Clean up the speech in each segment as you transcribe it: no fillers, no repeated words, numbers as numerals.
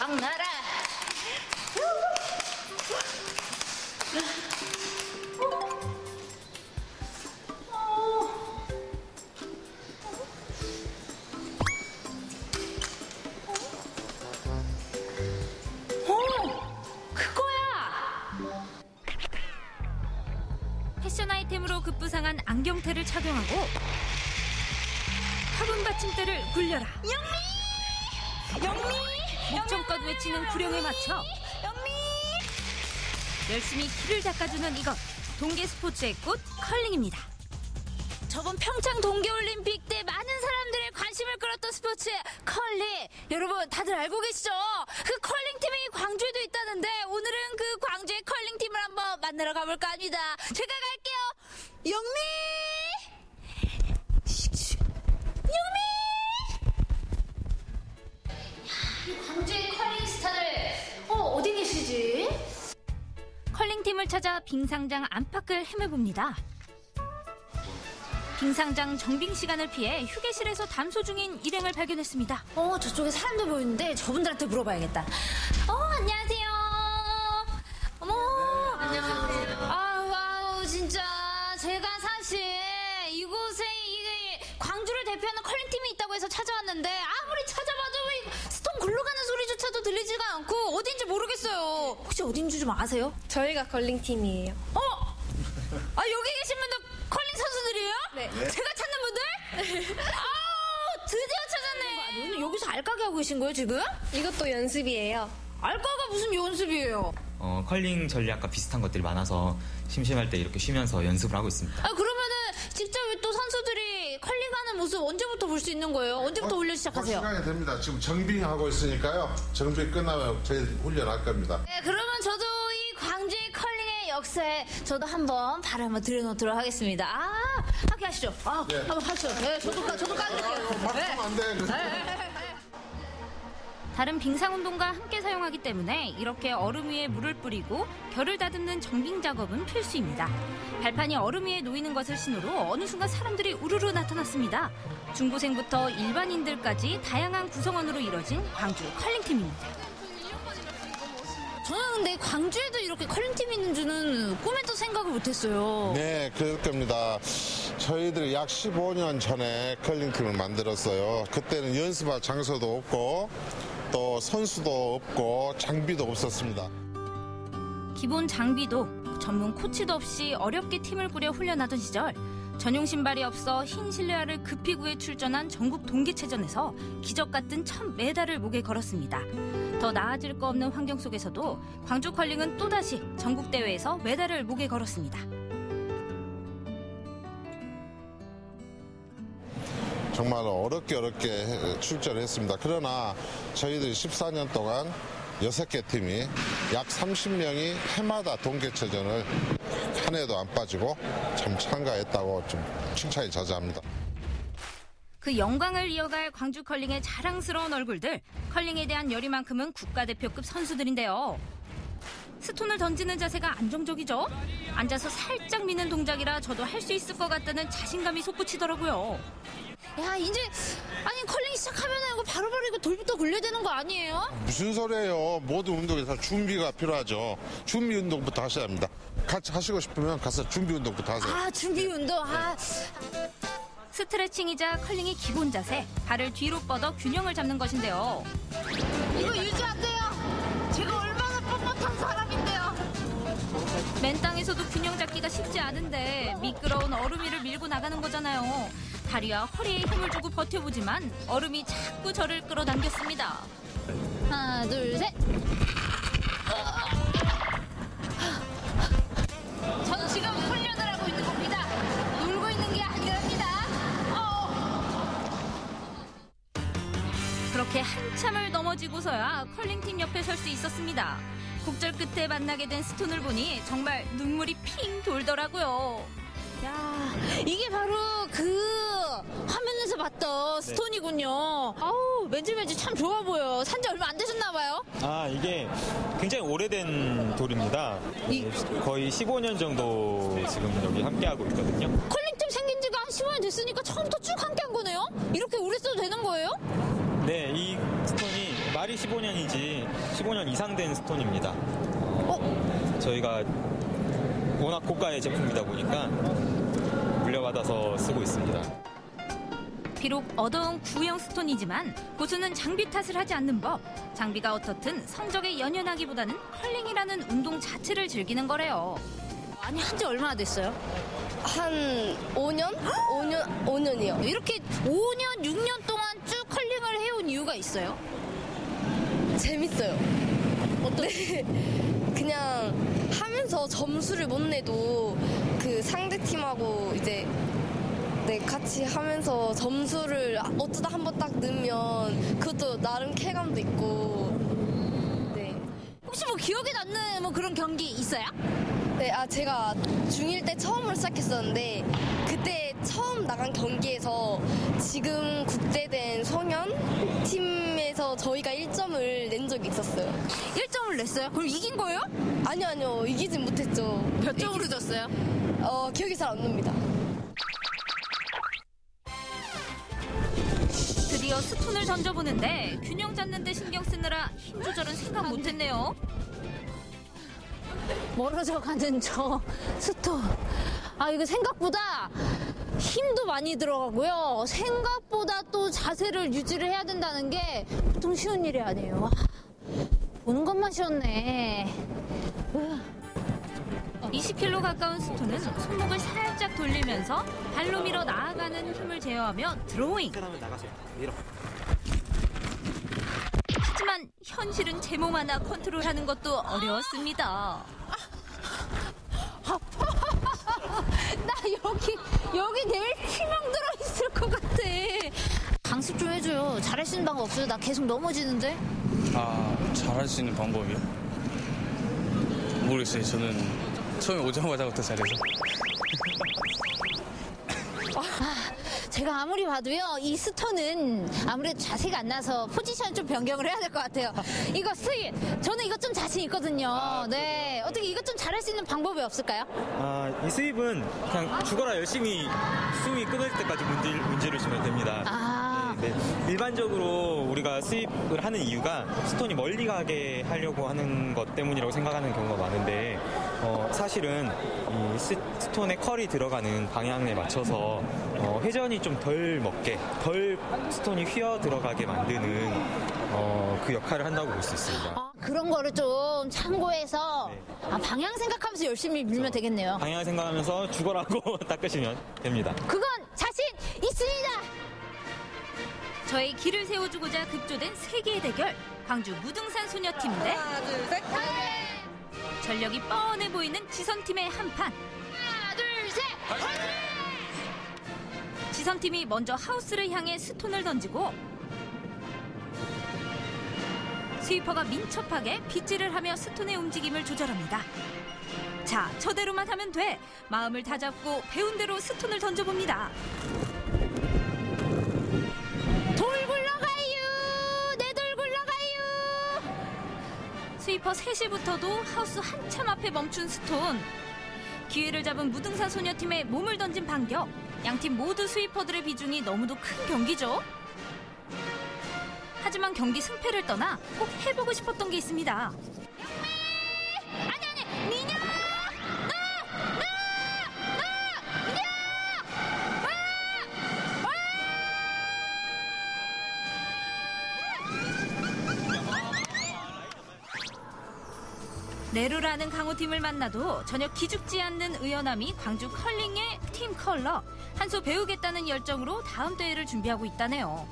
꽉 나라. 패션 아이템으로 급부상한 안경테를 착용하고 화분 받침대를 굴려라. 영미! 목청껏 외치는 구령에 맞춰 열심히 길을 닦아주는 이것, 동계 스포츠의 꽃 컬링입니다. 저번 평창 동계올림픽 때 많은 사람들의 관심을 끌었던 스포츠 컬링. 여러분 다들 알고 계시죠? 그 컬링팀이 광주에도 있다는데 오늘은 그 광주의 컬링팀을 한번 만나러 가볼까 합니다. 제가 갈게요. 영미! 이 광주의 컬링 스타들 어디 계시지? 컬링팀을 찾아 빙상장 안팎을 헤매봅니다. 빙상장 정빙 시간을 피해 휴게실에서 담소 중인 일행을 발견했습니다. 저쪽에 사람들 보이는데 저분들한테 물어봐야겠다. 안녕하세요. 어머. 안녕하세요. 아우, 진짜 제가 사실 이곳에 광주를 대표하는 컬링팀이 있다고 해서 찾아왔는데 아무리 찾아봐도 스톤 굴러가는 소리조차도 들리지가 않고 어딘지 모르겠어요. 혹시 어딘지 좀 아세요? 저희가 컬링팀이에요. 여기 계신 분들 컬링 선수들이에요? 네. 제가 찾는 분들? 드디어 찾았네. 여기서 알까기 하고 계신 거예요, 지금? 이것도 연습이에요. 알까가 무슨 연습이에요? 컬링 전략과 비슷한 것들이 많아서 심심할 때 이렇게 쉬면서 연습을 하고 있습니다. 그러면은 직접 또 선수들이 컬링하는 모습 언제부터 볼 수 있는 거예요? 언제부터 훈련 시작하세요? 시간이 됩니다. 지금 정빙하고 있으니까요. 정빙 끝나면 저희 훈련할 겁니다. 네, 그러면 저도 이 광주의 컬링의 역사에 저도 한번 발을 한번 들여놓도록 하겠습니다. 함께 하시죠. 네. 한번 하시죠. 네, 저도 까드릴게요. 막하면 안 돼. 다른 빙상운동과 함께 사용하기 때문에 이렇게 얼음 위에 물을 뿌리고 결을 다듬는 정빙 작업은 필수입니다. 발판이 얼음 위에 놓이는 것을 신호로 어느 순간 사람들이 우르르 나타났습니다. 중고생부터 일반인들까지 다양한 구성원으로 이뤄진 광주 컬링팀입니다. 저는 근데 광주에도 이렇게 컬링팀이 있는 줄은 꿈에도 생각을 못했어요. 네, 그럴 겁니다. 저희들이 약 15년 전에 컬링팀을 만들었어요. 그때는 연습할 장소도 없고 또 선수도 없고 장비도 없었습니다. 기본 장비도 전문 코치도 없이 어렵게 팀을 꾸려 훈련하던 시절 전용 신발이 없어 흰 실내화를 급히 구해 출전한 전국 동계체전에서 기적 같은 첫 메달을 목에 걸었습니다. 더 나아질 거 없는 환경 속에서도 광주 컬링은 또다시 전국대회에서 메달을 목에 걸었습니다. 정말 어렵게 출전했습니다. 그러나 저희들이 14년 동안 6개 팀이 약 30명이 해마다 동계체전을 한 해도 안 빠지고 참 참가했다고 좀 칭찬이 자자합니다. 그 영광을 이어갈 광주 컬링의 자랑스러운 얼굴들, 컬링에 대한 열의만큼은 국가대표급 선수들인데요. 스톤을 던지는 자세가 안정적이죠? 앉아서 살짝 미는 동작이라 저도 할 수 있을 것 같다는 자신감이 솟구치더라고요. 야, 이제 컬링 시작하면 이거 바로바로 이거 돌부터 굴려야 되는 거 아니에요? 무슨 소리예요. 모든 운동에 다 준비가 필요하죠. 준비 운동부터 하셔야 합니다. 같이 하시고 싶으면 가서 준비 운동부터 하세요. 준비 운동. 스트레칭이자 컬링의 기본 자세, 발을 뒤로 뻗어 균형을 잡는 것인데요. 이거 유지 안 돼요. 제가 얼마나 뻣뻣한 사람인데요. 맨 땅에서도 균형 잡기가 쉽지 않은데 미끄러운 얼음 위를 밀고 나가는 거잖아요. 다리와 허리에 힘을 주고 버텨보지만 얼음이 자꾸 저를 끌어당겼습니다. 하나, 둘, 셋. 전 지금 훈련을 하고 있는 겁니다. 놀고 있는 게 아니랍니다. 그렇게 한참을 넘어지고서야 컬링팀 옆에 설 수 있었습니다. 곡절 끝에 만나게 된 스톤을 보니 정말 눈물이 핑 돌더라고요. 야, 이게 바로 그 화면에서 봤던 스톤이군요. 아우, 맨질맨질 참 좋아 보여. 산지 얼마 안 되셨나 봐요? 이게 굉장히 오래된 돌입니다. 거의 15년 정도 지금 여기 함께하고 있거든요. 컬링팀 생긴 지가 한 15년 됐으니까 처음부터 쭉 함께한 거네요? 이렇게 오래 써도 되는 거예요? 네, 이 스톤이 말이 15년이지 15년 이상 된 스톤입니다. 저희가 워낙 고가의 제품이다 보니까 물려받아서 쓰고 있습니다. 비록 어두운 구형 스톤이지만 고수는 장비 탓을 하지 않는 법. 장비가 어떻든 성적에 연연하기보다는 컬링이라는 운동 자체를 즐기는 거래요. 아니, 한지 얼마나 됐어요? 한 5년? 5년이요. 이렇게 5년, 6년 동안 쭉 컬링을 해온 이유가 있어요? 재밌어요. 네. 그냥 하면서 점수를 못 내도 그 상대 팀하고 이제 네, 같이 하면서 점수를 어쩌다 한번 딱 넣으면 그것도 나름 쾌감도 있고. 네. 혹시 뭐 기억에 남는 뭐 그런 경기 있어요? 네, 제가 중1 때 처음으로 시작했었는데 그때 처음 나간 경기에서 지금 국대된 성현 팀에서 저희가 1점을 낸 적이 있었어요. 1점을 냈어요? 그럼 이긴 거예요? 아니요. 이기진 못했죠. 몇 점으로 졌어요? 기억이 잘 안 납니다. 드디어 스톤을 던져보는데 균형 잡는 데 신경 쓰느라 힘 조절은 생각 못했네요. 멀어져 가는 저 스톤. 이거 생각보다 힘도 많이 들어가고요. 생각보다 또 자세를 유지를 해야 된다는 게 보통 쉬운 일이 아니에요. 보는 것만 쉬웠네. 20kg 가까운 스톤은 손목을 살짝 돌리면서 발로 밀어 나아가는 힘을 제어하며 드로잉. 하지만 현실은 제 몸 하나 컨트롤하는 것도 어려웠습니다. 나 여기 내일 치명 들어있을 것 같아. 강습 좀 해줘요. 잘할 수 있는 방법 없어요? 나 계속 넘어지는데. 잘할 수 있는 방법이요? 모르겠어요. 저는 처음에 오자마자부터 잘해서. 제가 아무리 봐도요, 이 스톤은 아무래도 자세가 안 나서 포지션 좀 변경을 해야 될 것 같아요. 이거 스윗, 저는 이거 좀 자신 있거든요. 네, 어떻게 이것 좀 잘할 수 있는 방법이 없을까요? 이 스윕은 그냥 죽어라 열심히 숨이 끊을 때까지 문제를 주면 됩니다. 네, 일반적으로 우리가 스윕을 하는 이유가 스톤이 멀리 가게 하려고 하는 것 때문이라고 생각하는 경우가 많은데 사실은 이 스톤의 컬이 들어가는 방향에 맞춰서 회전이 좀 덜 먹게, 덜 스톤이 휘어 들어가게 만드는 그 역할을 한다고 볼 수 있습니다. 그런 거를 좀 참고해서 네. 방향 생각하면서 열심히 밀면 되겠네요. 방향을 생각하면서 죽어라고 닦으시면 됩니다. 그건 자신 있습니다. 저의 길을 세워주고자 급조된 세계의 대결. 광주 무등산 소녀팀 대 하나, 둘, 셋. 전력이 뻔해 보이는 지선팀의 한판. 하나, 둘, 셋. 지선팀이 먼저 하우스를 향해 스톤을 던지고 스위퍼가 민첩하게 빗질을 하며 스톤의 움직임을 조절합니다. 자, 저대로만 하면 돼. 마음을 다잡고 배운 대로 스톤을 던져봅니다. 돌 굴러가요. 내 돌 굴러가요. 스위퍼 3시부터도 하우스 한참 앞에 멈춘 스톤. 기회를 잡은 무등산 소녀팀의 몸을 던진 반격. 양팀 모두 스위퍼들의 비중이 너무도 큰 경기죠. 하지만 경기 승패를 떠나 꼭 해보고 싶었던 게 있습니다. 네루라는 강호팀을 만나도 전혀 기죽지 않는 의연함이 광주 컬링의 팀 컬러. 한 수 배우겠다는 열정으로 다음 대회를 준비하고 있다네요.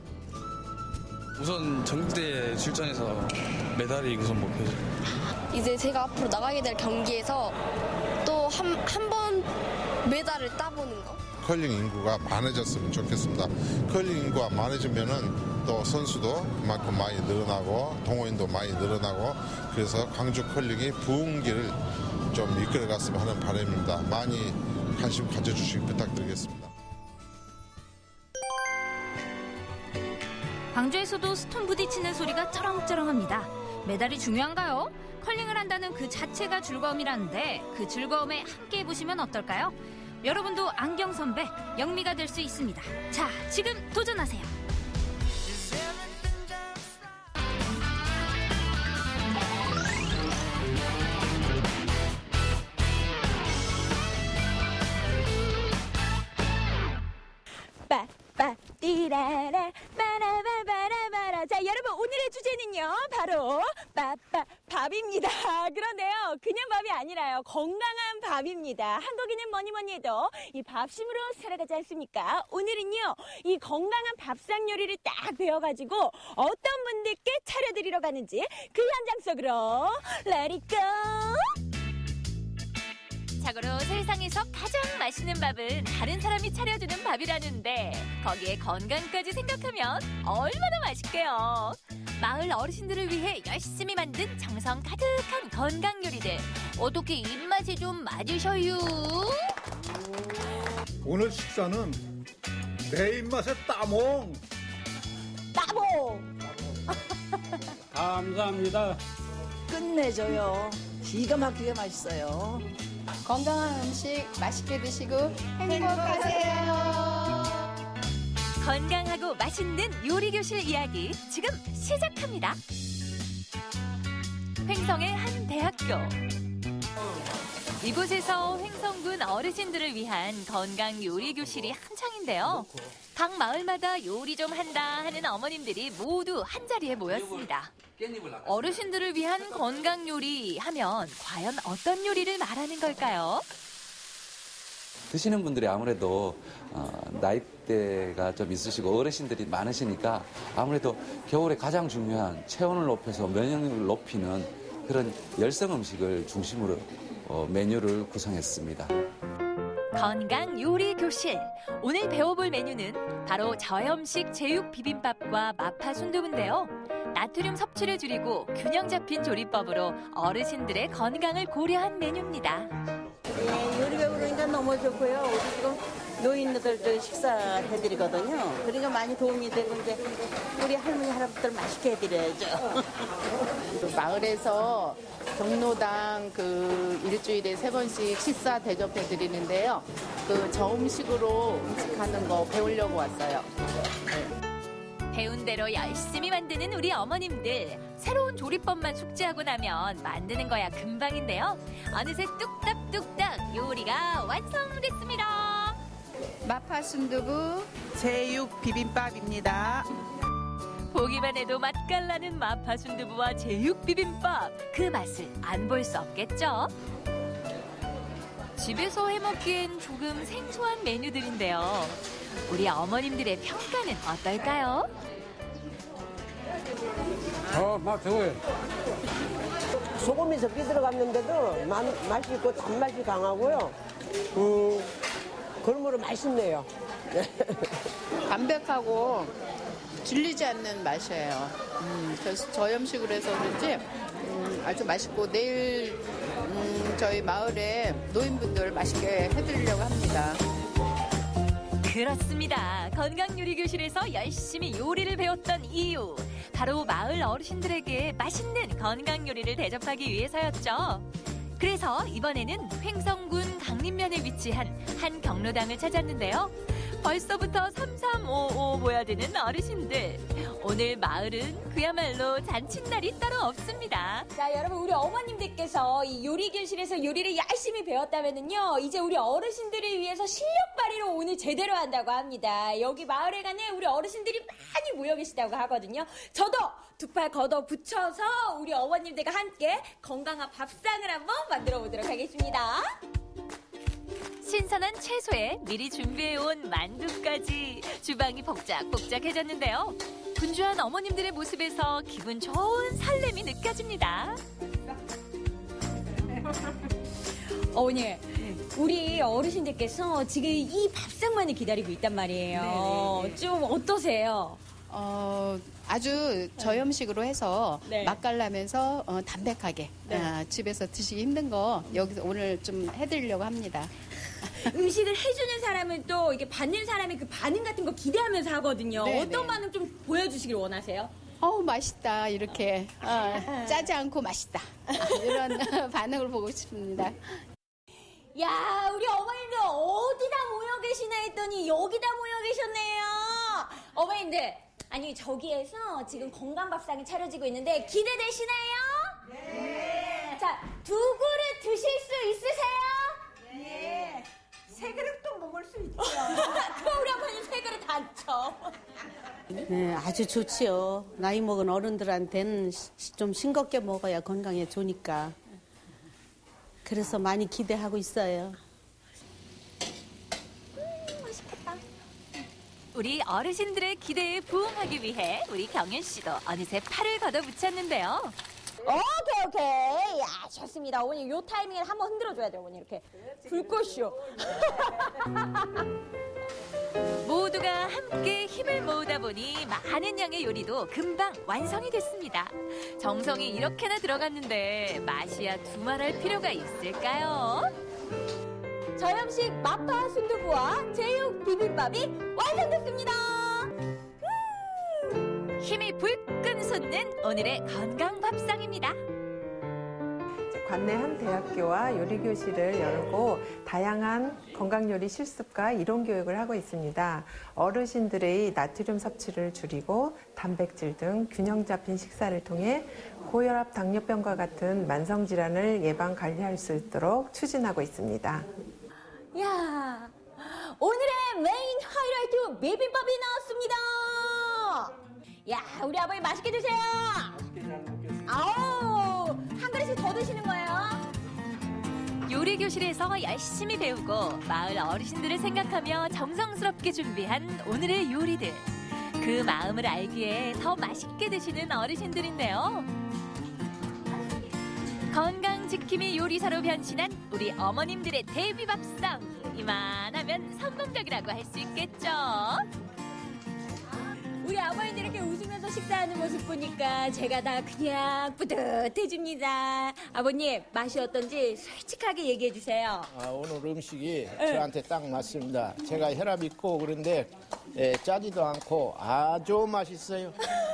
우선 전국대회 출전해서 메달이 우선 목표죠. 이제 제가 앞으로 나가게 될 경기에서 또 한 번 메달을 따보는 거. 컬링 인구가 많아졌으면 좋겠습니다. 컬링 인구가 많아지면은 또 선수도 그만큼 많이 늘어나고 동호인도 많이 늘어나고 그래서 광주 컬링이 부흥기를 좀 이끌어갔으면 하는 바람입니다. 많이 관심 가져주시기 부탁드리겠습니다. 광주에서도 스톤 부딪히는 소리가 쩌렁쩌렁합니다. 메달이 중요한가요? 컬링을 한다는 그 자체가 즐거움이라는데 그 즐거움에 함께 해보시면 어떨까요? 여러분도 안경 선배, 영미가 될 수 있습니다. 자, 지금 도전하세요. 오늘의 주제는요, 바로 밥입니다. 그런데요, 그냥 밥이 아니라요, 건강한 밥입니다. 한국인은 뭐니 해도 이 밥심으로 살아가지 않습니까? 오늘은요, 이 건강한 밥상 요리를 딱 배워가지고 어떤 분들께 차려드리러 가는지 그 현장 속으로 Let it go! 참고로 세상에서 가장 맛있는 밥은 다른 사람이 차려주는 밥이라는데 거기에 건강까지 생각하면 얼마나 맛있게요. 마을 어르신들을 위해 열심히 만든 정성 가득한 건강 요리들. 어떻게 입맛에 좀 맞으셔요? 오늘 식사는 내 입맛에 따몽. 감사합니다. 끝내줘요. 기가 막히게 맛있어요. 건강한 음식 맛있게 드시고 행복하세요. 건강하고 맛있는 요리교실 이야기 지금 시작합니다. 횡성의 한 대학교. 이곳에서 횡성군 어르신들을 위한 건강 요리교실이 한창인데요. 각 마을마다 요리 좀 한다 하는 어머님들이 모두 한자리에 모였습니다. 어르신들을 위한 건강 요리 하면 과연 어떤 요리를 말하는 걸까요? 드시는 분들이 아무래도 나이대가 좀 있으시고 어르신들이 많으시니까 아무래도 겨울에 가장 중요한 체온을 높여서 면역력을 높이는 그런 열성 음식을 중심으로 메뉴를 구성했습니다. 건강 요리 교실. 오늘 배워볼 메뉴는 바로 저염식 제육 비빔밥과 마파 순두부인데요. 나트륨 섭취를 줄이고 균형 잡힌 조리법으로 어르신들의 건강을 고려한 메뉴입니다. 네, 요리 배우니까 너무 좋고요. 우리 지금 노인들도 식사해드리거든요. 그러니까 많이 도움이 되고 이제 우리 할머니 할아버지들 맛있게 해드려야죠. 마을에서 경로당 일주일에 3번씩 식사 대접해 드리는데요. 저음식으로 음식하는 거 배우려고 왔어요. 배운 대로 열심히 만드는 우리 어머님들. 새로운 조리법만 숙지하고 나면 만드는 거야 금방인데요. 어느새 뚝딱뚝딱 요리가 완성됐습니다. 마파 순두부 제육 비빔밥입니다. 보기만 해도 맛깔나는 마파 순두부와 제육 비빔밥. 그 맛을 안 볼 수 없겠죠? 집에서 해먹기엔 조금 생소한 메뉴들인데요. 우리 어머님들의 평가는 어떨까요? 맛있어요. 소금이 적게 들어갔는데도 맛이 있고 단맛이 강하고요. 그러므로 맛있네요. 담백하고 질리지 않는 맛이에요. 저염식으로 해서 그런지 아주 맛있고 내일 저희 마을에 노인분들 맛있게 해드리려고 합니다. 그렇습니다. 건강요리교실에서 열심히 요리를 배웠던 이유. 바로 마을 어르신들에게 맛있는 건강요리를 대접하기 위해서였죠. 그래서 이번에는 횡성군 강림면에 위치한 한 경로당을 찾았는데요. 벌써부터 3355 모여드는 어르신들. 오늘 마을은 그야말로 잔칫날이 따로 없습니다. 자, 여러분, 우리 어머님들께서 이 요리교실에서 요리를 열심히 배웠다면은요, 이제 우리 어르신들을 위해서 실력 발휘로 오늘 제대로 한다고 합니다. 여기 마을에 가는 우리 어르신들이 많이 모여 계시다고 하거든요. 저도 두 팔 걷어 붙여서 우리 어머님들과 함께 건강한 밥상을 한번 만들어 보도록 하겠습니다. 신선한 채소에 미리 준비해온 만두까지 주방이 복작복작해졌는데요. 분주한 어머님들의 모습에서 기분 좋은 설렘이 느껴집니다. 어머니, 우리 어르신들께서 지금 이 밥상만을 기다리고 있단 말이에요. 네네. 좀 어떠세요? 아주 저염식으로 해서 네. 맛깔나면서 담백하게 집에서 드시기 힘든 거 여기서 오늘 좀 해드리려고 합니다. 음식을 해주는 사람은 또 이게 받는 사람의 그 반응 같은 거 기대하면서 하거든요. 네, 어떤 네. 반응 좀 보여주시길 원하세요? 맛있다 이렇게 짜지 않고 맛있다 이런 반응을 보고 싶습니다. 야, 우리 어머님들 어디다 모여 계시나 했더니 여기다 모여 계셨네요. 어머님들, 아니 저기에서 지금 건강밥상이 차려지고 있는데 기대되시나요? 네. 자, 2 그릇 드실 수 있으세요? 네. 3 그릇도 먹을 수 있죠. 그럼 우리 아버님 세 그릇 안 쳐. 네, 아주 좋지요. 나이 먹은 어른들한테는 좀 싱겁게 먹어야 건강에 좋으니까. 그래서 많이 기대하고 있어요. 맛있겠다. 우리 어르신들의 기대에 부응하기 위해 우리 경연 씨도 어느새 팔을 걷어붙였는데요. 오케이. 야, 좋습니다. 어머니 요 타이밍에 한번 흔들어줘야 돼요. 어머니 이렇게. 불꽃쇼. 모두가 함께 힘을 모으다 보니 많은 양의 요리도 금방 완성이 됐습니다. 정성이 이렇게나 들어갔는데 맛이야 두말할 필요가 있을까요? 저염식 마파 순두부와 제육 비빔밥이 완성됐습니다. 힘이 불끈 솟는 오늘의 건강 밥상입니다. 관내 한 대학교와 요리교실을 열고 다양한 건강요리 실습과 이론 교육을 하고 있습니다. 어르신들의 나트륨 섭취를 줄이고 단백질 등 균형 잡힌 식사를 통해 고혈압, 당뇨병과 같은 만성질환을 예방 관리할 수 있도록 추진하고 있습니다. 야, 오늘의 메인 하이라이트 비빔밥이 나왔습니다. 야, 우리 아버님 맛있게 드세요. 아우, 한 그릇씩 더 드시는 거예요? 요리 교실에서 열심히 배우고 마을 어르신들을 생각하며 정성스럽게 준비한 오늘의 요리들. 그 마음을 알기에 더 맛있게 드시는 어르신들인데요. 건강 지킴이 요리사로 변신한 우리 어머님들의 대비밥상. 이만하면 성공적이라고 할 수 있겠죠. 우리 아버님들 이렇게 웃으면서 식사하는 모습 보니까 제가 다 그냥 뿌듯해집니다. 아버님, 맛이 어떤지 솔직하게 얘기해 주세요. 오늘 음식이 저한테 딱 맞습니다. 제가 혈압이 있고 그런데 짜지도 않고 아주 맛있어요.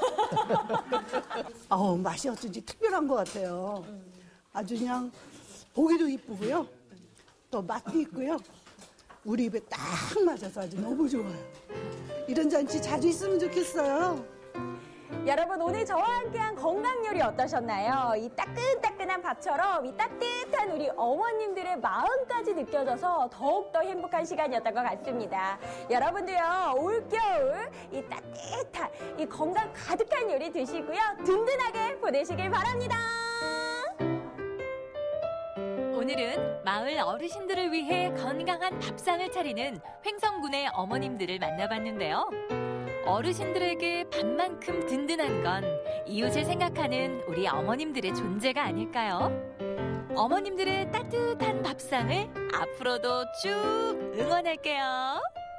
맛이 어쩐지 특별한 것 같아요. 아주 그냥 보기도 이쁘고요. 또 맛도 있고요. 우리 입에 딱 맞아서 아주 너무 좋아요. 이런 잔치 자주 있으면 좋겠어요. 여러분, 오늘 저와 함께한 건강 요리 어떠셨나요? 이 따끈따끈한 밥처럼 이 따뜻한 우리 어머님들의 마음까지 느껴져서 더욱더 행복한 시간이었던 것 같습니다. 여러분도요, 올겨울 이 따뜻한 이 건강 가득한 요리 드시고요, 든든하게 보내시길 바랍니다. 오늘은 마을 어르신들을 위해 건강한 밥상을 차리는 횡성군의 어머님들을 만나봤는데요. 어르신들에게 밥만큼 든든한 건 이웃을 생각하는 우리 어머님들의 존재가 아닐까요? 어머님들의 따뜻한 밥상을 앞으로도 쭉 응원할게요.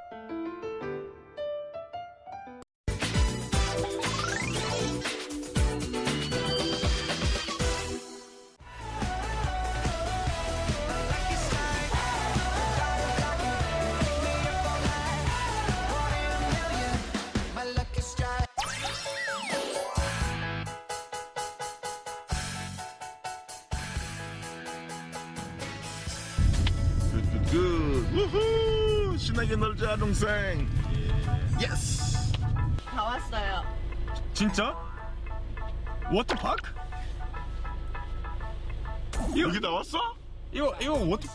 우후! 신나게 놀자 동생. 예스. 다 왔어요. 진짜? 워터파크? 여기 다 왔어? 이거 워터.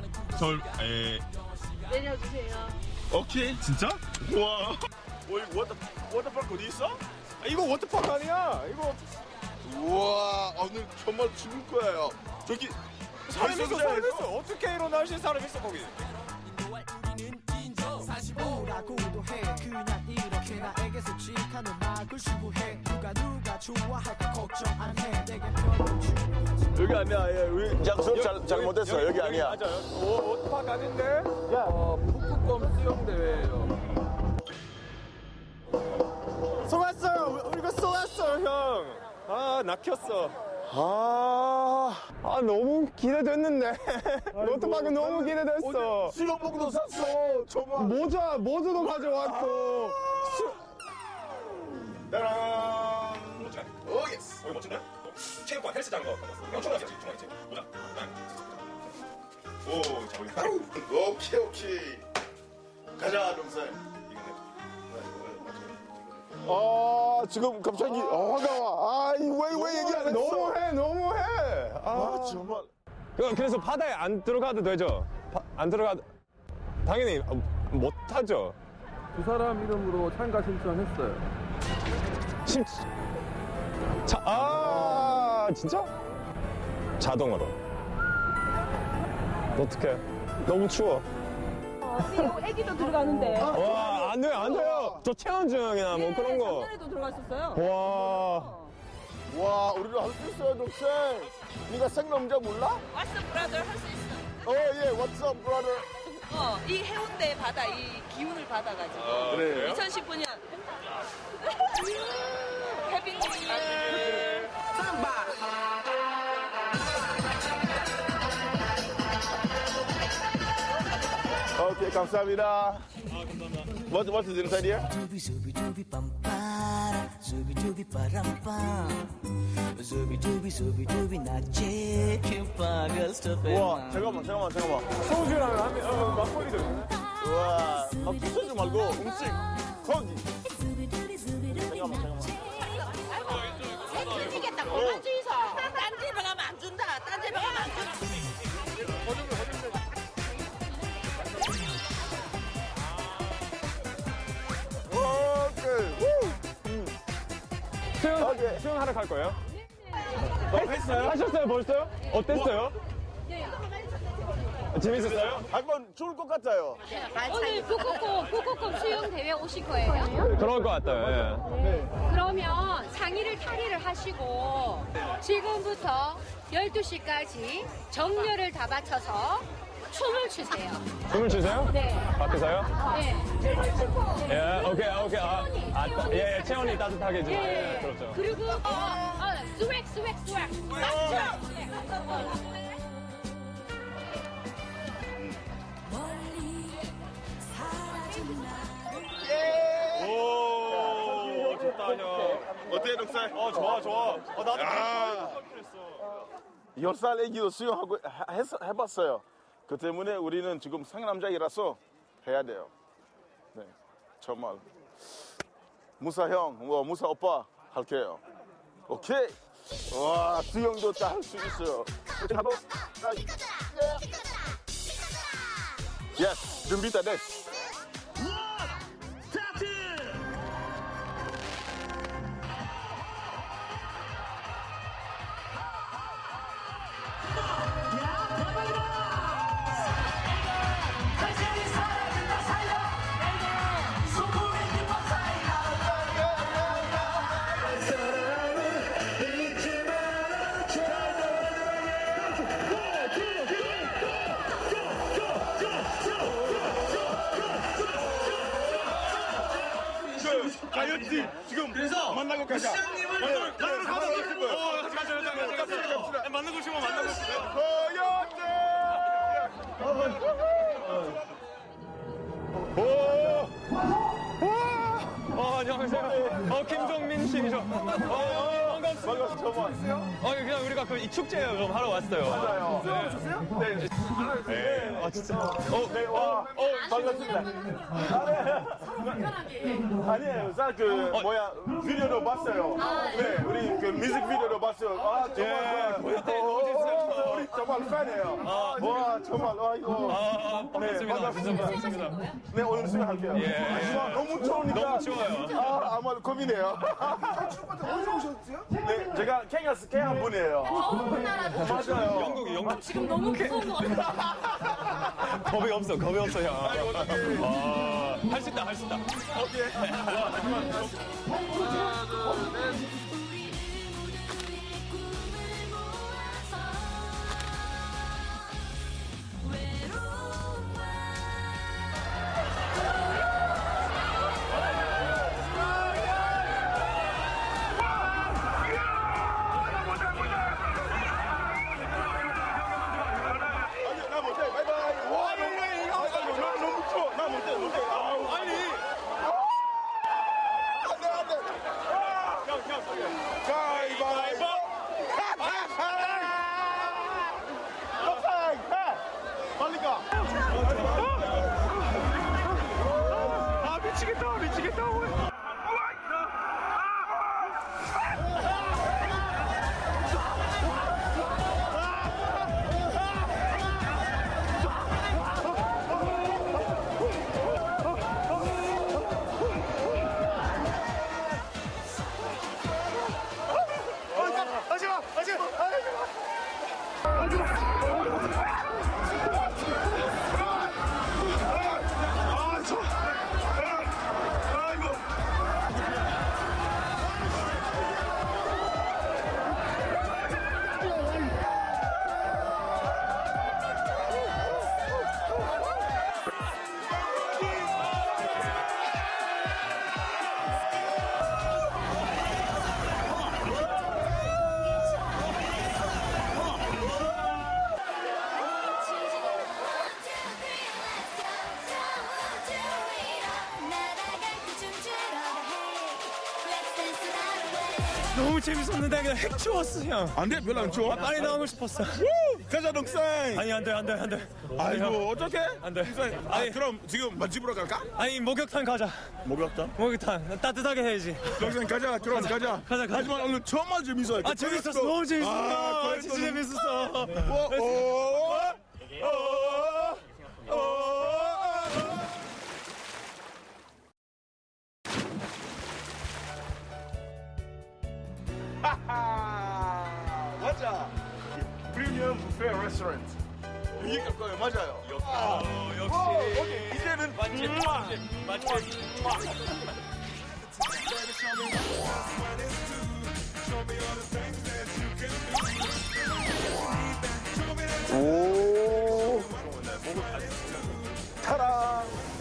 내려주세요. 오케이. 진짜? 우와. 여기 워터파크 어디 있어? 이거 워터파크 아니야. 이거. 우와. 오늘 정말 죽을 거예요. 저기. 사람 있어. 어떻게 일어나실 사람 있어 거기? 사실오라고도 해. 그냥 이렇게 나에게 솔직한 음악을 추구해. 누가 좋아할까 걱정 안 해. 내게 별로 중요하지. 여기 아니야. 우리 장소 잘못했어. 여기 아니야. 맞아. 워터파크 아닌데? 야, 북극곰 수영대회예요. 쏘았어요. 우리가 쏘았어, 형. 낙혔어. 너무 기대됐는데. 워터파크 너무 기대됐어. 수영복도 샀어. 정말. 모자도 가져왔고. 따란. 모자. 오 예스. 멋진데? 체육관 헬스장 거 봤어. 중앙이지. 모자. 오, 자 우리. 오케이. 가자, 동생. 지금 갑자기 화가 와. 왜 얘기 안 했어? 너무해. 정말. 그래서 바다에 안 들어가도 되죠? 안 들어가도. 당연히 못하죠. 두 사람 이름으로 참가 신청했어요. 진짜? 자동으로. 어떡해. 너무 추워. 애기도 들어가는데. 와, 안 돼요. 저 체온증이나 뭐 그런 거. 작년에도 들어갔었어요. 와, 우리도 할 수 있어요, 동생. 네가 생남자 몰라? What's up, brother? 할 수 있어. 예, what's up, brother? 이 해운대 바다, 이 기운을 받아가지고. 그래요? 2019년. 해피 뉴 이어. 오케이, 감사합니다. What is inside here? 우와, 잠깐만. 소주랑 막걸리도. 우와, 소주 말고 음식, 고기. 잠깐만. 생기겠다, 그만 주이소. 딴 집에 가면 안 준다. 딴 집에 가면 안 준다. 수영하러 갈 거예요? 했어요? 하셨어요, 벌써요? 어땠어요? 재밌었어요? 한번 좋을 것 같아요. 오늘 북극곰 수영 대회 오실 거예요? 그럴 것 같아요. 그러면 상의를 탈의를 하시고 지금부터 12시까지 정렬을 다 바쳐서 춤을 추세요. 춤을 추세요? 네. 밖에서요? 네. 예, 오케이. 예, 체온이 따뜻하게 해주세요. 예, 그렇죠. 그리고 스웩. 맞죠? 오, 좋다, 형. 어때요, 넉살? 좋아. 나도 10살 애기도 수영하고 해봤어요. 그 때문에 우리는 지금 상남자이라서 해야 돼요. 네, 정말. 무사 형, 무사 오빠 할게요. 오케이. 와, 수영도 다 할 수 있어요. 예스, 준비 다 됐어. 가요지 지금 그래서 만나고 가자. 만나러 가는 거예요. 가자. 만나고 싶으면 만나고 안녕하세요. 김종민 씨죠. 반갑습니다. 그냥 우리가 이 축제 좀 하러 왔어요. 맞아요. 수영 오셨어요? 네. 진짜. 반갑습니다. 아니에요. 비디오로 봤어요. 네, 우리 뮤직비디오로 봤어요. 정말 우리 정말 팬이에요. 와, 정말 이거. 반갑습니다. 네, 오늘 수영할게요. 너무 추우니까. 너무 추워요. 아마 고민해요. 어디서 오셨어요? 네, 제가 케냐 분이에요. 맞아요. 영국. 지금 너무 무서운 것 같아요. 겁이 없어, 형. 할 수 있다. 오케이. 너무 재밌었는데 그냥 핵 추웠어 형. 안 돼? 별로 안 추워? 빨리 나오고 싶었어. 가자 동생. 아니 안 돼. 아이고 어떡해? 안 돼. 아니 그럼 지금 맛집으로 갈까? 아니 목욕탕 가자. 목욕탕 따뜻하게 해야지. 동생 가자. 그럼 가자. 하지만 오늘 정말 재밌어요. 재밌었어. 너무 재밌었어. 진짜 재밌었어. 맞아. 프리미엄 뷔페 레스토랑트. 여기 갈 거예요. 맞아요. 역시. 오케이. 이제는 맛집. 오. 타라.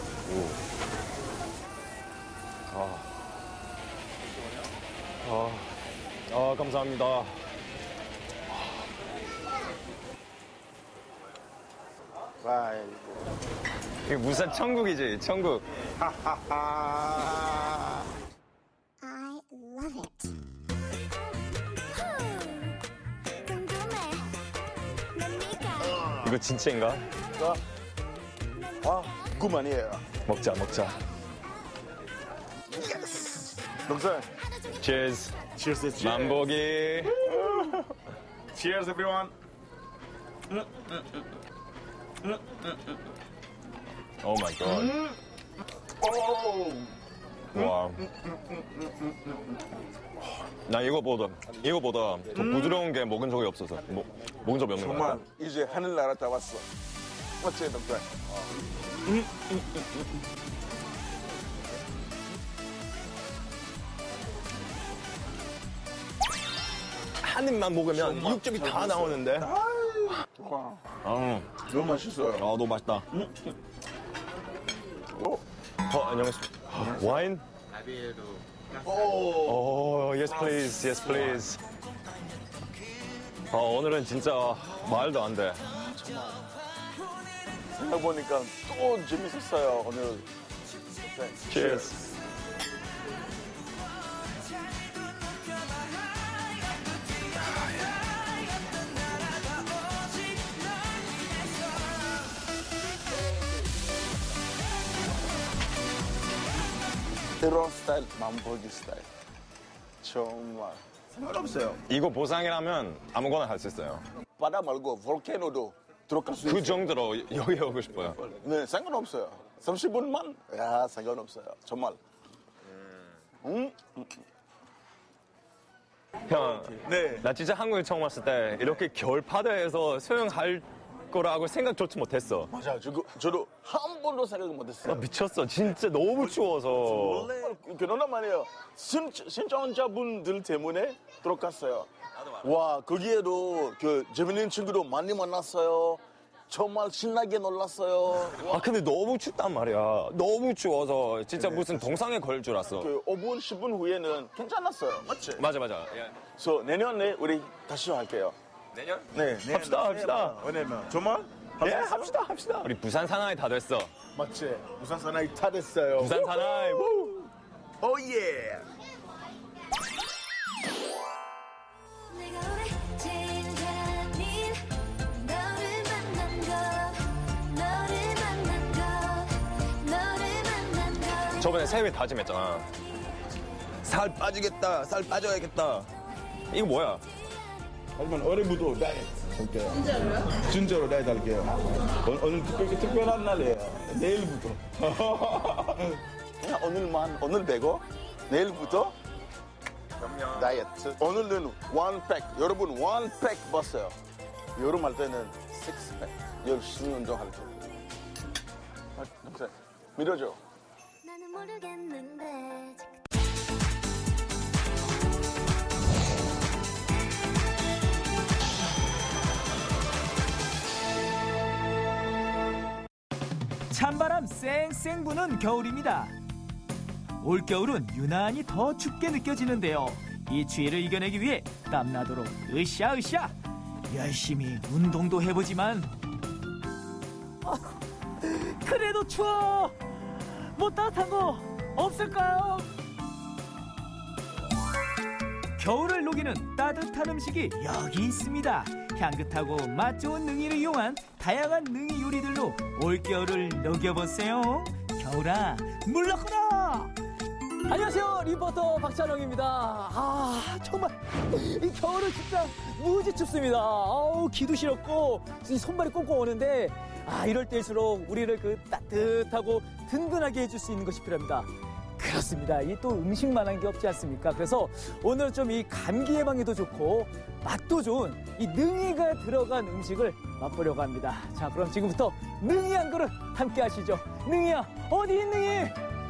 감사합니다. 이게 무슨 천국이지, 천국. I love it. 이거 진짜인가? 그만이에요. 먹자. 동생. Cheers. Cheers. 만보기. Cheers, everyone. Oh my god. 와. 나 이거보다 더 부드러운 게 먹은 적이 없어서 먹은 적이 없는 거 정말 같아. 이제 하늘나라 다 왔어. 맞지, 동생? 한 입만 먹으면 육즙이 다 나오는데. 너무 맛있어요. 너무 맛있다. 안녕하십니까. 와인? Yes please. 오늘은 진짜 말도 안 돼. 생각해보니까 또 재밌었어요, 오늘. Cheers. 이런 스타일, 만보기 스타일. 정말. 상관없어요. 이거 보상이라면 아무거나 할 수 있어요. 바다 말고 볼케노도 들어갈 수 있어요. 그 정도로 여기 오고 싶어요. 네, 상관없어요. 30분만? 야, 상관없어요. 정말. 형, 네. 나 진짜 한국에 처음 왔을 때 이렇게 겨울바다에서 수영할 거라고 생각조차 못했어. 맞아, 저도 한 번도 생각 못했어요. 미쳤어. 진짜 너무 추워서. 원래 그런단 말이에요. 신청자분들 때문에 들어갔어요. 와, 거기에도 재밌는 친구도 많이 만났어요. 정말 신나게 놀랐어요. 근데 너무 춥단 말이야. 너무 추워서 진짜 무슨 동상에 걸릴 줄 알았어. 5분, 10분 후에는 괜찮았어요. 맞지? 맞아. 그래서 내년에 우리 다시 할게요. 내년? 네. 합시다. 왜냐면 정말? 합시다. 우리 부산 사나이 다 됐어. 맞지? 부산 사나이 다 됐어요. 부산 사나이. 오 예. 저번에 새해 다짐했잖아. 살 빠지겠다. 살 빠져야겠다. 이거 뭐야? 하지만 올해부터 다이어트 할게요. 진짜로요? 진짜로 다이어트 할게요. 오늘 특별한 날이에요. 내일부터. 그냥 오늘 빼고 내일부터 다이어트. 오늘은 원팩. 여러분 원팩 봤어요. 여름 할 때는 식스팩. 열심히 운동할 때. 믿어줘. 나는 모르겠는데. 찬바람 쌩쌩 부는 겨울입니다. 올겨울은 유난히 더 춥게 느껴지는데요. 이 추위를 이겨내기 위해 땀나도록 으쌰으쌰 열심히 운동도 해보지만 그래도 추워. 뭐 따뜻한 거 없을까요? 겨울을 녹이는 따뜻한 음식이 여기 있습니다. 향긋하고 맛 좋은 능이를 이용한 다양한 능이 요리들로 올겨울을 녹여보세요. 겨울아, 물러거라! 안녕하세요, 리포터 박찬홍입니다. 정말 이 겨울은 진짜 무지 춥습니다. 기도 시렵고 손발이 꽁꽁 오는데 이럴 때일수록 우리를 그 따뜻하고 든든하게 해줄 수 있는 것이 필요합니다. 그렇습니다. 이 또 음식만한 게 없지 않습니까? 그래서 오늘 좀 이 감기 예방에도 좋고 맛도 좋은 이 능이가 들어간 음식을 맛보려고 합니다. 자, 그럼 지금부터 능이 한 그릇 함께 하시죠. 능이야, 어디 있니?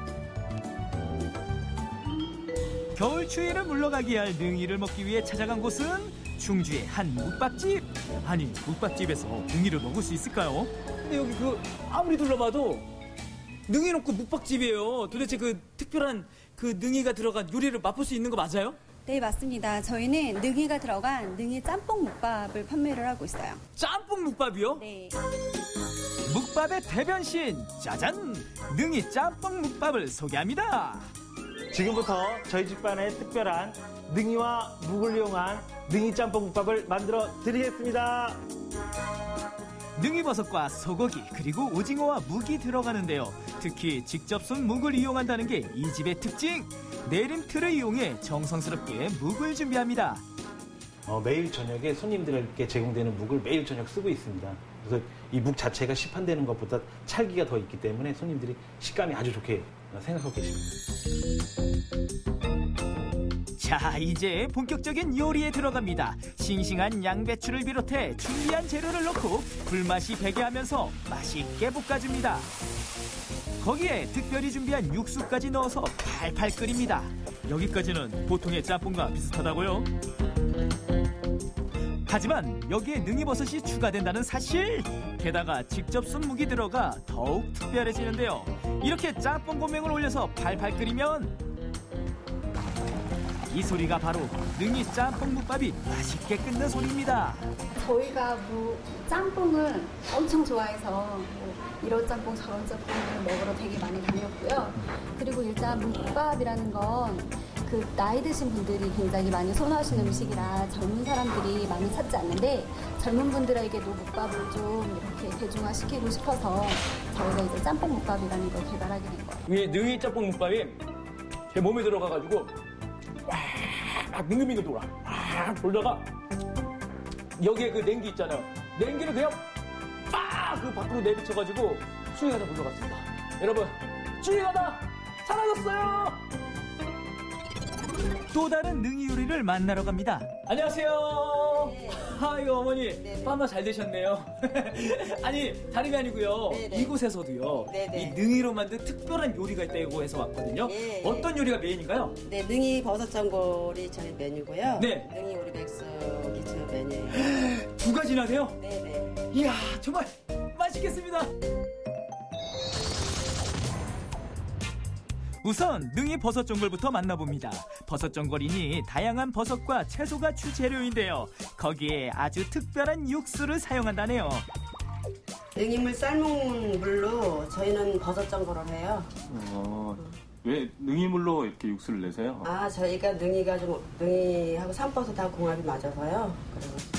겨울 추위를 물러가게 할 능이를 먹기 위해 찾아간 곳은 충주의 한 묵밥집. 아니, 묵밥집에서 능이를 먹을 수 있을까요? 근데 여기 아무리 둘러봐도 능이 놓고 묵밥집이에요. 도대체 그 특별한 그 능이가 들어간 요리를 맛볼 수 있는 거 맞아요? 네, 맞습니다. 저희는 능이가 들어간 능이 짬뽕 묵밥을 판매를 하고 있어요. 짬뽕 묵밥이요? 네. 묵밥의 대변신, 짜잔! 능이 짬뽕 묵밥을 소개합니다. 지금부터 저희 집안의 특별한 능이와 묵을 이용한 능이 짬뽕 묵밥을 만들어 드리겠습니다. 능이버섯과 소고기 그리고 오징어와 묵이 들어가는데요. 특히 직접 쏜 묵을 이용한다는 게 이 집의 특징. 내림틀을 이용해 정성스럽게 묵을 준비합니다. 매일 저녁에 손님들에게 제공되는 묵을 매일 저녁 쓰고 있습니다. 그래서 이 묵 자체가 시판되는 것보다 찰기가 더 있기 때문에 손님들이 식감이 아주 좋게 생각하고 계십니다. 자, 이제 본격적인 요리에 들어갑니다. 싱싱한 양배추를 비롯해 준비한 재료를 넣고 불맛이 배게 하면서 맛있게 볶아줍니다. 거기에 특별히 준비한 육수까지 넣어서 팔팔 끓입니다. 여기까지는 보통의 짬뽕과 비슷하다고요? 하지만 여기에 능이버섯이 추가된다는 사실! 게다가 직접 쏜 묵이 들어가 더욱 특별해지는데요. 이렇게 짬뽕 고명을 올려서 팔팔 끓이면 이 소리가 바로 능이 짬뽕 묵밥이 맛있게 끓는 소리입니다. 저희가 짬뽕을 엄청 좋아해서 이런 짬뽕 저런 짬뽕을 먹으러 되게 많이 다녔고요. 그리고 일단 묵밥이라는 건 그 나이 드신 분들이 굉장히 많이 선호하시는 음식이라 젊은 사람들이 많이 찾지 않는데 젊은 분들에게도 묵밥을 좀 이렇게 대중화시키고 싶어서 저희가 이제 짬뽕 묵밥이라는 걸 개발하게 된 거예요. 이 능이 짬뽕 묵밥이 제 몸에 들어가가지고 막 빙글빙글 돌아. 돌다가 여기에 그 냉기 있잖아요. 냉기를 그냥 빡 그 밖으로 내비쳐가지고 추위가 다 물러갔습니다. 여러분, 추위가 다 사라졌어요. 또 다른 능이 요리를 만나러 갑니다. 안녕하세요. 아유, 어머니. 빰마 잘 되셨네요. 아니, 다름이 아니고요. 이곳에서도요. 이 능이로 만든 특별한 요리가 있다고 해서 왔거든요. 어떤 요리가 메인인가요? 네, 능이 버섯 전골이 저희 메뉴고요. 네. 능이 오리백숙이 저 메뉴예요. 두 가지나 돼요? 네네. 이야, 정말 맛있겠습니다. 우선 능이 버섯 전골부터 만나봅니다. 버섯 전골이니 다양한 버섯과 채소가 주재료인데요. 거기에 아주 특별한 육수를 사용한다네요. 능이물 삶은 물로 저희는 버섯 전골을 해요. 왜 능이물로 이렇게 육수를 내세요? 저희가 능이하고 산버섯하고 궁합이 맞아서요. 그리고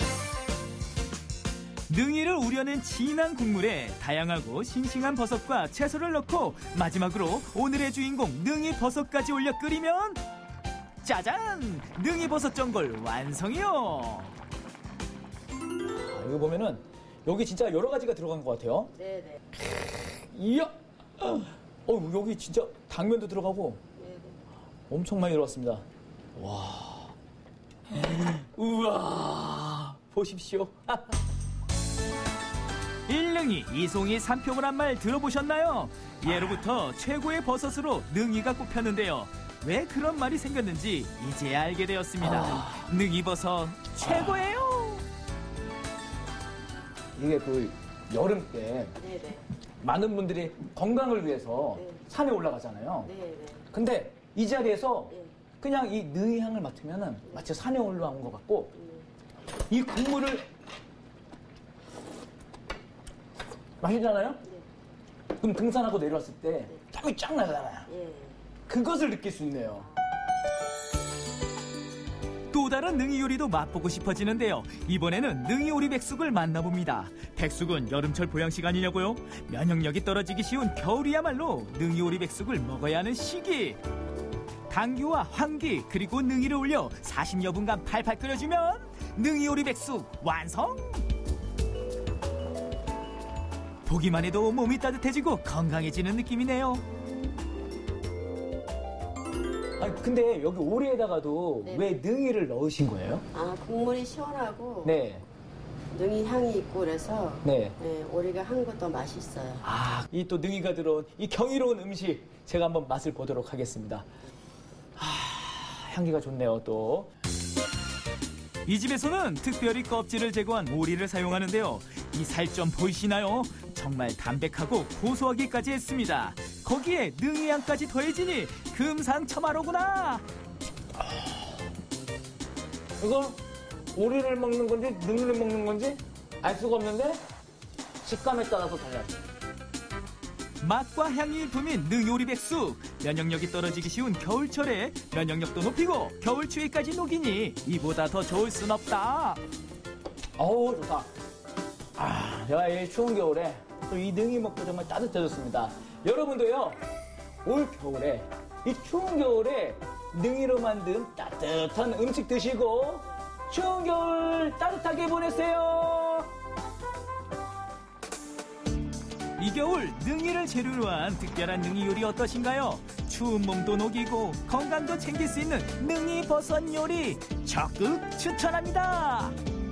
능이를 우려낸 진한 국물에 다양하고 싱싱한 버섯과 채소를 넣고 마지막으로 오늘의 주인공 능이버섯까지 올려 끓이면 짜잔! 능이버섯 전골 완성이요! 이거 보면은 여기 진짜 여러 가지가 들어간 것 같아요. 네네. 이야! 여기 진짜 당면도 들어가고 엄청 많이 들어갔습니다. 와. 우와. 보십시오. 일능이, 이송이, 삼평을 한 말 들어보셨나요? 예로부터 최고의 버섯으로 능이가 꼽혔는데요. 왜 그런 말이 생겼는지 이제야 알게 되었습니다. 능이버섯 최고예요! 이게 그 여름 때 많은 분들이 건강을 위해서 산에 올라가잖아요. 근데 이 자리에서 그냥 이 능이 향을 맡으면 마치 산에 올라온 것 같고 이 국물을 마시잖아요? 그럼 등산하고 내려왔을 때 땀이 쫙 나잖아요. 그것을 느낄 수 있네요. 또 다른 능이 요리도 맛보고 싶어지는데요. 이번에는 능이 오리 백숙을 만나봅니다. 백숙은 여름철 보양식 아니냐고요? 면역력이 떨어지기 쉬운 겨울이야말로 능이 오리 백숙을 먹어야 하는 시기. 당귀와 황기 그리고 능이를 올려 40여 분간 팔팔 끓여주면 능이 오리 백숙 완성! 보기만 해도 몸이 따뜻해지고 건강해지는 느낌이네요. 근데 여기 오리에다가도 네. 왜 능이를 넣으신 거예요? 국물이 시원하고 네. 능이 향이 있고 그래서 네. 오리가 한 것도 맛있어요. 이 또 능이가 들어온 이 경이로운 음식 제가 한번 맛을 보도록 하겠습니다. 향기가 좋네요, 또. 이 집에서는 특별히 껍질을 제거한 오리를 사용하는데요. 이 살점 보이시나요? 정말 담백하고 고소하기까지 했습니다. 거기에 능이향까지 더해지니 금상첨화로구나. 이거 오리를 먹는 건지 능이를 먹는 건지 알 수가 없는데 식감에 따라서 달라요. 맛과 향이 일품인 능이오리 백숙. 면역력이 떨어지기 쉬운 겨울철에 면역력도 높이고 겨울 추위까지 녹이니 이보다 더 좋을 순 없다. 어우, 좋다. 제가 이 추운 겨울에 또 이 능이 먹고 정말 따뜻해졌습니다. 여러분도요, 올 겨울에 이 추운 겨울에 능이로 만든 따뜻한 음식 드시고 추운 겨울 따뜻하게 보내세요. 이 겨울 능이를 재료로 한 특별한 능이 요리 어떠신가요? 추운 몸도 녹이고 건강도 챙길 수 있는 능이 버섯 요리 적극 추천합니다.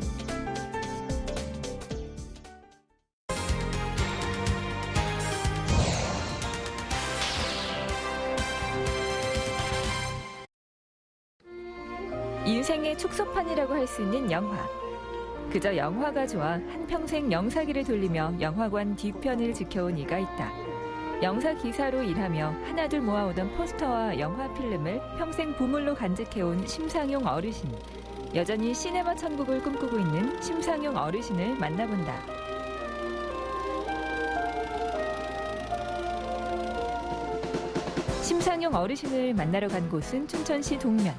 인생의 축소판이라고 할 수 있는 영화. 그저 영화가 좋아 한평생 영사기를 돌리며 영화관 뒤편을 지켜온 이가 있다. 영사 기사로 일하며 하나둘 모아오던 포스터와 영화 필름을 평생 보물로 간직해온 심상용 어르신. 여전히 시네마 천국을 꿈꾸고 있는 심상용 어르신을 만나본다. 심상용 어르신을 만나러 간 곳은 춘천시 동면.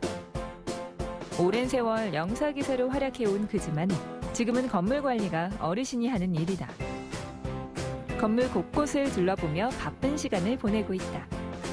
오랜 세월 영사기사로 활약해온 그지만 지금은 건물 관리가 어르신이 하는 일이다. 건물 곳곳을 둘러보며 바쁜 시간을 보내고 있다.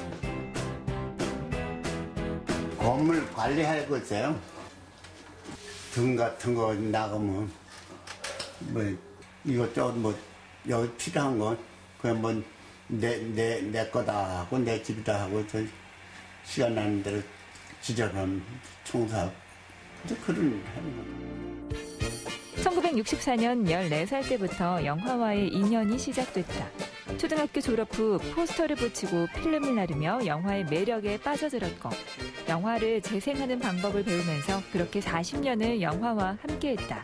건물 관리하고 있어요. 등 같은 거 나가면 뭐 이것저것 뭐 여기 필요한 건 그냥 뭐 내 거다 하고 내 집이다 하고 저 시간 나는 대로 지저분 청소하고 그런 하는 거. 1964년 14살 때부터 영화와의 인연이 시작됐다. 초등학교 졸업 후 포스터를 붙이고 필름을 나르며 영화의 매력에 빠져들었고 영화를 재생하는 방법을 배우면서 그렇게 40년을 영화와 함께했다.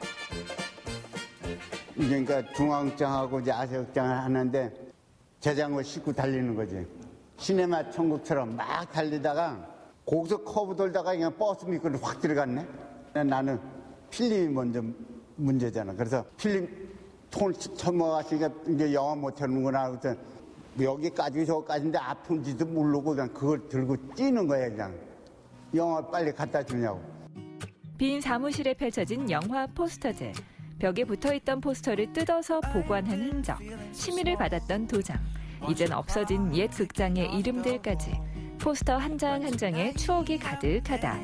그러니까 중앙극장하고 이제 아세극장을 하는데 재장을 싣고 달리는 거지. 시네마 천국처럼 막 달리다가 거기서 커브 돌다가 그냥 버스 미끄러 확 들어갔네. 나는 필름이 먼저 문제잖아. 그래서 필름 톤 처먹었으니까 이제 영화 못하는구나. 그래서 여기까지 저까지인데 아픈지도 모르고 그냥 그걸 들고 뛰는 거야 그냥. 영화 빨리 갖다 주냐고. 빈 사무실에 펼쳐진 영화 포스터들. 벽에 붙어있던 포스터를 뜯어서 보관한 흔적. 심의를 받았던 도장. 이젠 없어진 옛 극장의 이름들까지. 포스터 한 장 한 장에 추억이 가득하다.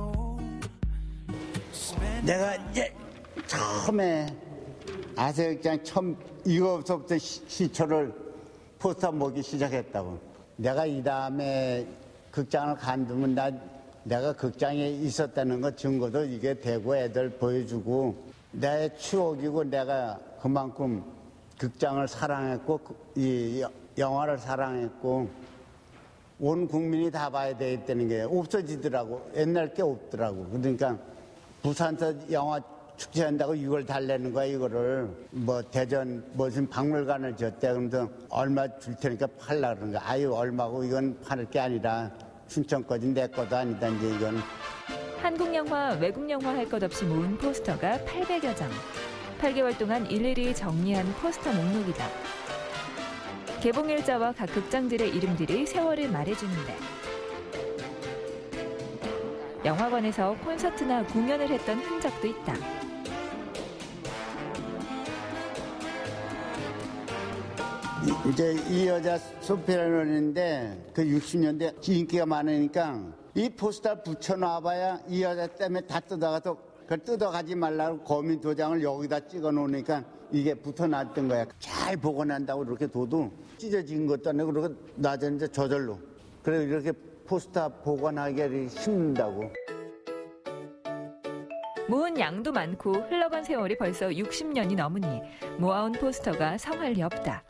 내가 이제 처음에 아세극장 처음 이거부터 시초를 포스터 모기 시작했다고. 내가 이 다음에 극장을 간두면 내가 극장에 있었다는 거 증거도 이게 되고 애들 보여주고 내 추억이고 내가 그만큼 극장을 사랑했고 이 영화를 사랑했고 온 국민이 다 봐야 되겠다는 게 없어지더라고. 옛날 게 없더라고. 그러니까 부산서 영화 축제한다고 이걸 달래는 거야. 이거를 뭐 대전 무슨 박물관을 줬대. 그러면서 얼마 줄 테니까 팔라 그러는 거야. 아유 얼마고 이건 팔을 게 아니라 춘천 거지 내 거도 아니다 이제 이건. 한국 영화, 외국 영화 할 것 없이 모은 포스터가 800여 장. 8개월 동안 일일이 정리한 포스터 목록이다. 개봉일자와 각 극장들의 이름들이 세월을 말해주는데 영화관에서 콘서트나 공연을 했던 흔적도 있다. 이제 이 여자 소피라는 애인데 그 60년대 인기가 많으니까 이 포스터 붙여놔봐야 이 여자 때문에 다 뜯어가서 그걸 뜯어가지 말라고 거미 도장을 여기다 찍어 놓으니까 이게 붙어놨던 거야. 잘 보관한다고 이렇게 둬도 찢어진 것도 아니고 그리고 나중에 이제 저절로. 그래서 이렇게 포스터 보관하기 힘든다고. 모은 양도 많고 흘러간 세월이 벌써 60년이 넘으니 모아온 포스터가 성할 리 없다.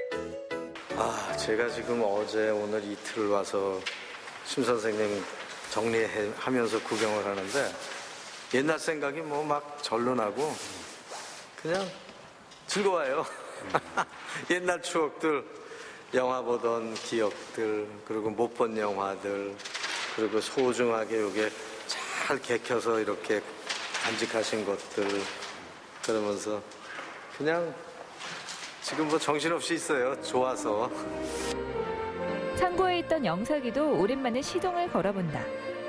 제가 지금 어제 오늘 이틀 와서 심 선생님 정리하면서 구경을 하는데 옛날 생각이 뭐 막 절로 나고 그냥 즐거워요. 옛날 추억들, 영화 보던 기억들, 그리고 못 본 영화들, 그리고 소중하게 요게 잘 개켜서 이렇게 간직하신 것들, 그러면서 그냥 지금 뭐 정신없이 있어요. 좋아서. 창고에 있던 영사기도 오랜만에 시동을 걸어본다.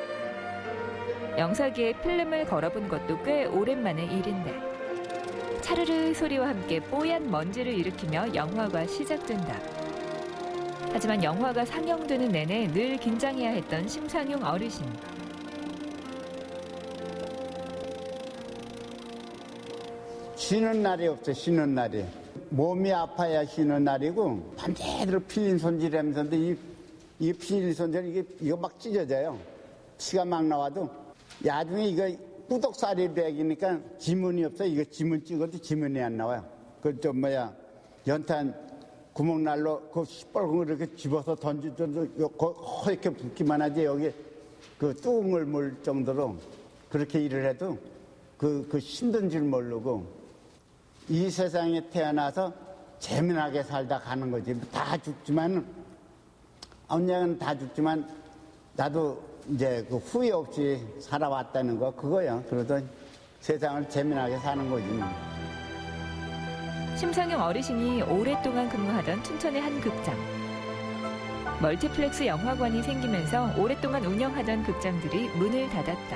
영사기에 필름을 걸어본 것도 꽤 오랜만의 일인데 차르르 소리와 함께 뽀얀 먼지를 일으키며 영화가 시작된다. 하지만 영화가 상영되는 내내 늘 긴장해야 했던 심상용 어르신. 쉬는 날이 없어. 쉬는 날이. 몸이 아파야 쉬는 날이고 밤새도록 필린 손질하면서 이 필린 손질 이거 막 찢어져요. 피가 막 나와도 나중에 이거 꾸덕살이 배기니까 지문이 없어. 이거 지문 찍어도 지문이 안 나와요. 그 연탄 구멍난로 그 시뻘건 거 이렇게 집어서 던지도 허옇게 붓기만 하지 여기 그 뚱을 물 정도로 그렇게 일을 해도 그 힘든 줄 모르고 이 세상에 태어나서 재미나게 살다 가는 거지. 다 죽지만, 언젠가는 다 죽지만, 나도 이제 그 후회 없이 살아왔다는 거, 그거야. 그래도 세상을 재미나게 사는 거지. 심상용 어르신이 오랫동안 근무하던 춘천의 한 극장. 멀티플렉스 영화관이 생기면서 오랫동안 운영하던 극장들이 문을 닫았다.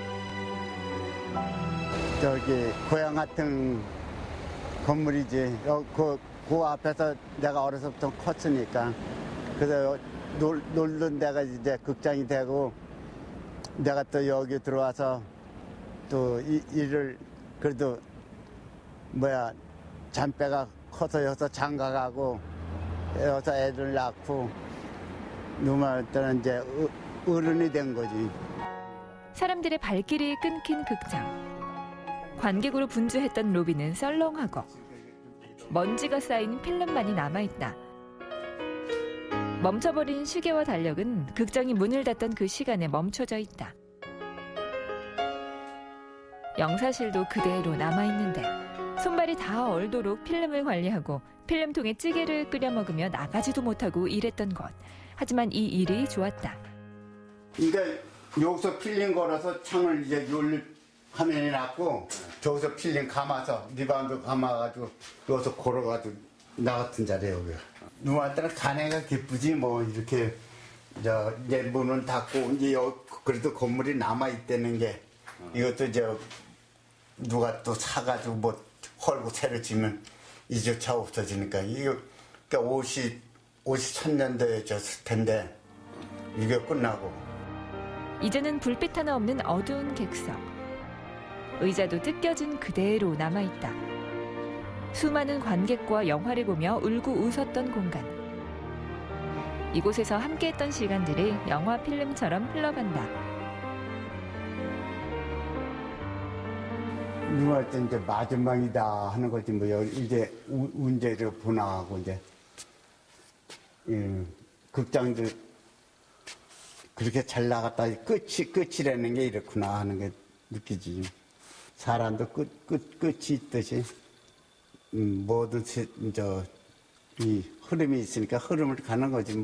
저기, 고향 같은 건물이지. 그 앞에서 내가 어려서부터 컸으니까. 그래서 놀던 데가 이제 극장이 되고, 내가 또 여기 들어와서 또 일을, 그래도, 잔빼가 커서 여기서 장가가고, 여기서 애들 낳고, 누말 때는 이제 어른이 된 거지. 사람들의 발길이 끊긴 극장. 관객으로 분주했던 로비는 썰렁하고 먼지가 쌓인 필름만이 남아있다. 멈춰버린 시계와 달력은 극장이 문을 닫던 그 시간에 멈춰져 있다. 영사실도 그대로 남아있는데 손발이 다 얼도록 필름을 관리하고 필름통에 찌개를 끓여 먹으며 나가지도 못하고 일했던 것. 하지만 이 일이 좋았다. 그러니까 여기서 필름 걸어서 창을 이제 화면이 났고 저기서 필름 감아서 리바운드 감아가지고 여기서 걸어가지고 나 같은 자리에 여기가. 누구한테는 가네가 기쁘지 뭐 이렇게 이제 문은 닫고 이제 그래도 건물이 남아 있다는 게 이것도 누가 또 사가지고 뭐 헐고 새로 지면 이조차 없어지니까 이거 그러니까 53년도에 졌을 텐데 이게 끝나고 이제는 불빛 하나 없는 어두운 객석. 의자도 뜯겨진 그대로 남아있다. 수많은 관객과 영화를 보며 울고 웃었던 공간. 이곳에서 함께했던 시간들이 영화 필름처럼 흘러간다. 누할 때 이제 마지막이다 하는 거지 뭐 이제 운제를 분화하고 이제 극장들 그렇게 잘 나갔다 끝이라는 게 이렇구나 하는 게 느끼지. 사람도 끝이 있듯이 모든 이 흐름이 있으니까 흐름을 가는 거지.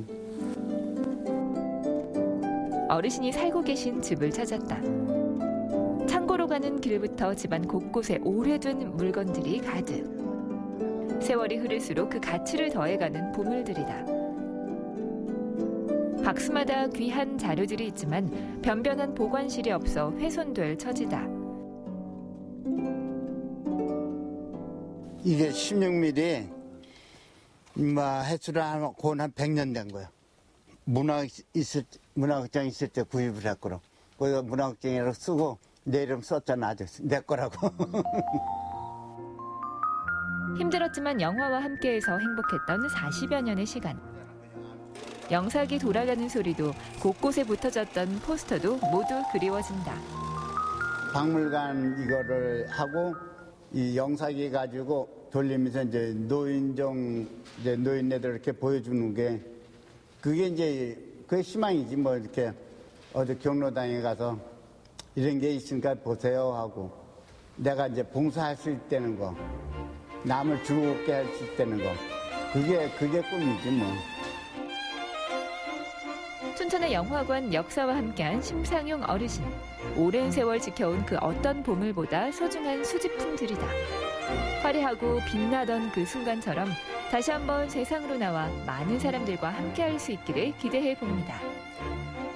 어르신이 살고 계신 집을 찾았다. 창고로 가는 길부터 집안 곳곳에 오래된 물건들이 가득. 세월이 흐를수록 그 가치를 더해가는 보물들이다. 박스마다 귀한 자료들이 있지만 변변한 보관실이 없어 훼손될 처지다. 이게 16mm 횟수를 한 100년 된 거예요. 문화극장 있을 때 구입을 했거든. 그래서 문화극장이라고 쓰고 내 이름 썼잖아. 아주 내 거라고. 힘들었지만 영화와 함께해서 행복했던 40여 년의 시간. 영사기 돌아가는 소리도 곳곳에 붙어졌던 포스터도 모두 그리워진다. 박물관 이거를 하고 이 영사기 가지고 돌리면서 이제 노인네들 이렇게 보여주는 게 그게 이제 그게 희망이지. 뭐 이렇게 어디 경로당에 가서 이런 게 있으니까 보세요 하고 내가 이제 봉사할 수 있다는 거, 남을 즐겁게 할 수 있다는 거, 그게 꿈이지 뭐. 춘천의 영화관 역사와 함께한 심상용 어르신. 오랜 세월 지켜온 그 어떤 보물보다 소중한 수집품들이다. 화려하고 빛나던 그 순간처럼 다시 한번 세상으로 나와 많은 사람들과 함께할 수 있기를 기대해 봅니다.